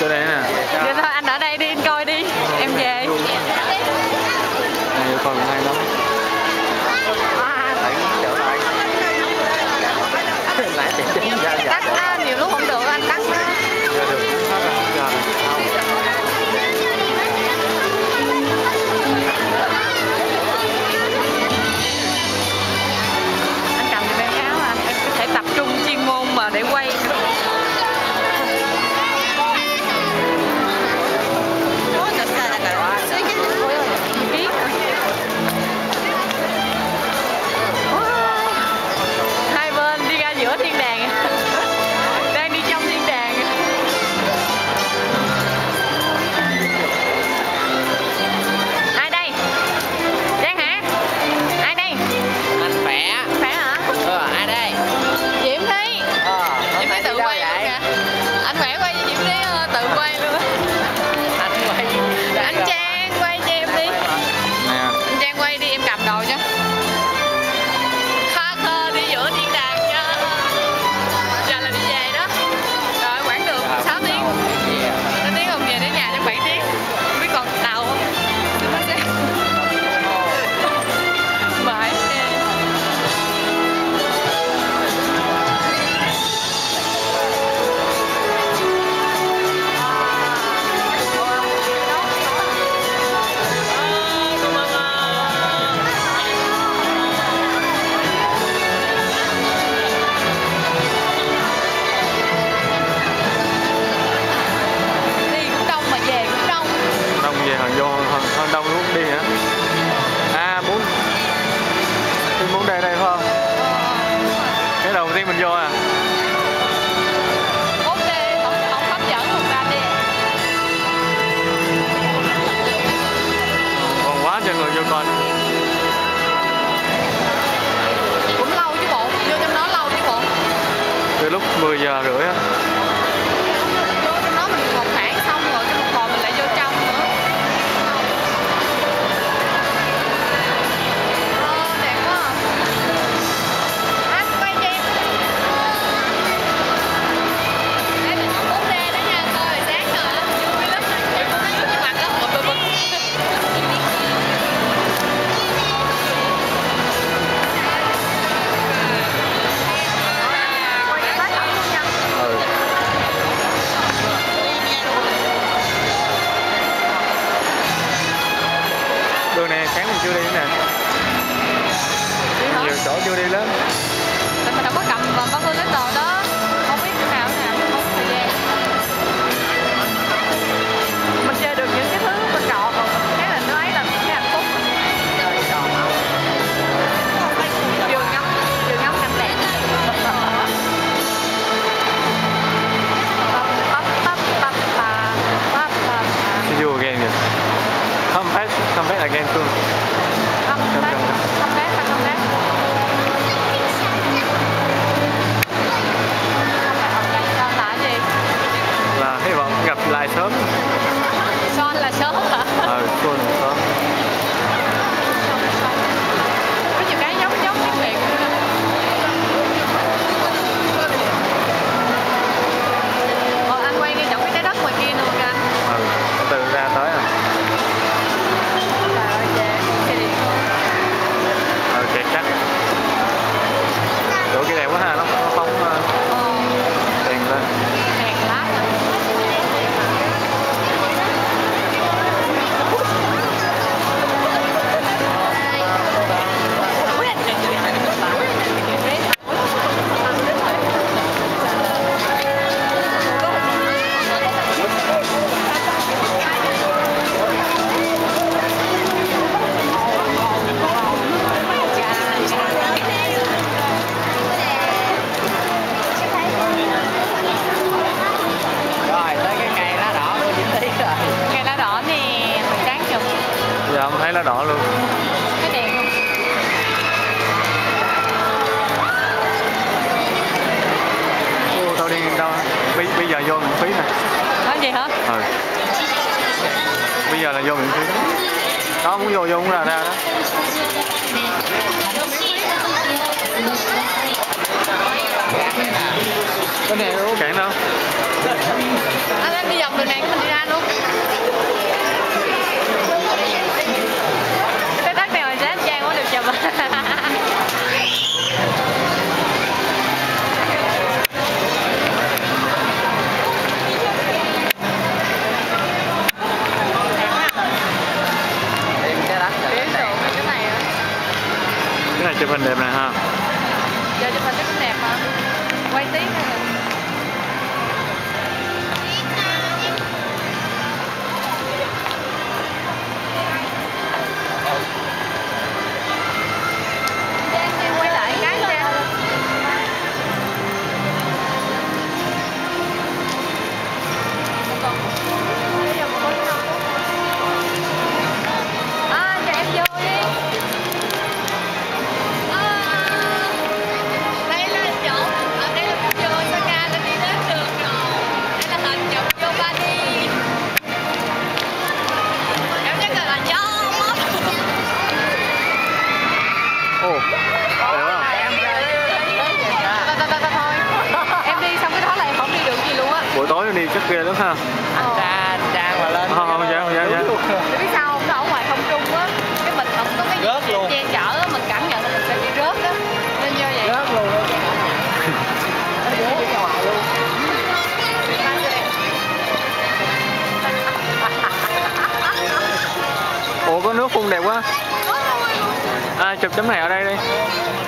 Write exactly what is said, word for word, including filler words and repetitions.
Vô đây nè. Vậy thôi anh ở đây đi, anh coi đi, em về. Này còn hay lắm. Cắt á, nhiều lúc không được anh cắt á. Giờ được cũng hết rồi, giờ là không. Anh cầm giùm em cái áo anh, em có thể tập trung chuyên môn mà để quay. Hai bên đi ra giữa thiên đàng. Đang đi trong thiên đàng. Ai đây? Giang hả? Ai đây? Anh khỏe. Khỏe hả? Ờ, ai đây? Diễm Thi. Ờ, Diễm Thi tự quay luôn kìa. Anh khỏe quay cho Diễm Thi tự quay luôn. Anh quay. Anh Trang quay cho em đi. Nè. Anh Trang quay đi, em cầm đầu cho. Kha khơ đi giữa thiên đàng nha. Giờ là đi về đó. Rồi quãng đường sáu tiếng. sáu tiếng không về đến nhà đến bảy tiếng. Không biết còn tàu không? Mãi. Đi cũng đông mà về cũng đông. Đông về hơn vô hơn, hơn đông lúc đi hả? À muốn Thì muốn đây đây phải không? Cái đầu tiên mình vô à? Ok, không, không hấp dẫn một ra đi. Còn quá trời người vô coi. Cũng lâu chứ bộ, vô trong đó lâu chứ bộ. Từ lúc mười giờ rưỡi á. Vô trong đó mình một khoảng xong rồi cái một hồi mình lại vô trong nữa. Ờ, đẹp quá à. Anh quay cho em. Em mình không bốn D đó nha, coi sáng rồi vui lắm. Em cũng thấy cái mặt đó một bực bực. Quay cái bát thật luôn nha. Ừ. Đường này sáng mình chưa đi nữa nè. Nhiều chỗ chưa đi lắm. Tại mình đâu có cầm mà bác Hương cái tờ đó. Không biết chỗ nào nè, không có thời gian. Mình chơi được những cái thứ bên trọ mà mình thấy là nó ấy là cái hạnh phúc. Vừa ngắm, vừa ngắm cảnh đẹp. Bắp, bắp, bắp, bà, bắp, bà, bà. See you again. Yes. Come back, come back again soon. Come back, come back, come back. Son là cái gì? Là hy vọng gặp lại sớm. Son là sớm hả? Ờ, xuân sớm. Có nhiều cái giống giống tiếng Việt nữa. Ờ, anh quay ngay chỗ cái trái đất ngoài kia luôn kìa anh. Ừ, từ ra tới à. Trời ơi, về xe điện luôn. Ừ, kẹt chắc. Chỗ kia đẹp quá ha, nó nó phóng uh, Ờ, đèn lên. đèn lát. Rồi, tới cái cây lá đỏ của Diễm Thi rồi. Cây lá đỏ nè, mình đáng chụp. Giờ không thấy lá đỏ luôn. Cái đèn luôn. Ô, tao đi đâu? Bây, bây giờ vô miễn phí nè. Nói gì hả? Ừ. Bây giờ là vô miễn phí. Đó, muốn vô vô muốn ra ra đó. Cái này đâu có cản đâu. Anh, anh đi dọc đường này hình đẹp này ha. Giờ chụp hình chắc cũng đẹp mà. Quay tí hay là quay lại cái nha. À, cho em vô đi. À, đây là chỗ, ở đây là video Osaka đã đi đến được rồi. Đây là hình chụp vô ba đi. Cảm giác thật là gió mất. Ồ, đẹp quá. Thôi, thôi, thôi, thôi. Em đi xong cái đó là em không đi được gì luôn á. Buổi tối đi chắc ghê lắm ha. Anh ra anh Trang mà lên. Không, không dám, không dám, không dám. Để biết sao không? Nó ở ngoài không trung á. Cái mình không có cái Rớt gì luôn. che chở á, mình cảm nhận là mình sẽ bị rớt á. Nên như vậy. Rớt luôn đó. Nó rớt đi ra ngoài luôn. Ủa có nước phun đẹp quá. À, chụp tấm này ở đây đi.